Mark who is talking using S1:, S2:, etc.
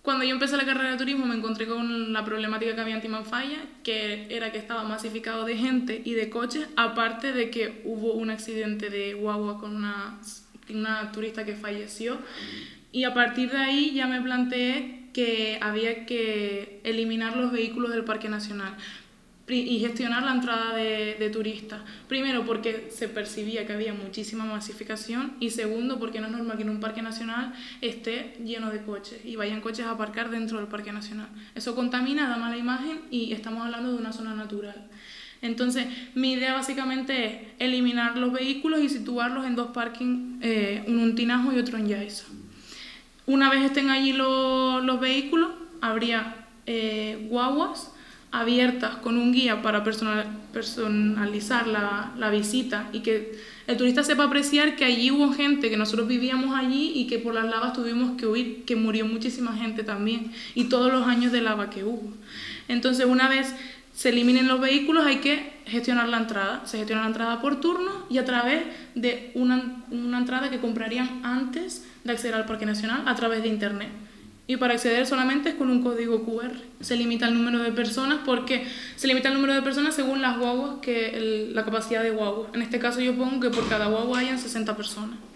S1: Cuando yo empecé la carrera de turismo me encontré con la problemática que había en Timanfaya, que era que estaba masificado de gente y de coches, aparte de que hubo un accidente de guagua con una turista que falleció. Y a partir de ahí ya me planteé que había que eliminar los vehículos del Parque Nacional y gestionar la entrada de turistas. Primero, porque se percibía que había muchísima masificación, y segundo, porque no es normal que en un parque nacional esté lleno de coches y vayan coches a aparcar dentro del parque nacional. Eso contamina, da mala imagen, y estamos hablando de una zona natural. Entonces, mi idea básicamente es eliminar los vehículos y situarlos en dos parkings, uno en Tinajo y otro en Yaiza. Una vez estén allí los vehículos, habría guaguas abiertas con un guía para personalizar la visita, y que el turista sepa apreciar que allí hubo gente, que nosotros vivíamos allí y que por las lavas tuvimos que huir, que murió muchísima gente también, y todos los años de lava que hubo. Entonces, una vez se eliminen los vehículos, hay que gestionar la entrada. Se gestiona la entrada por turno y a través de una entrada que comprarían antes de acceder al Parque Nacional a través de internet. Y para acceder solamente es con un código QR. Se limita el número de personas, porque se limita el número de personas según las guaguas, la capacidad de guaguas. En este caso yo pongo que por cada guagua hayan 60 personas.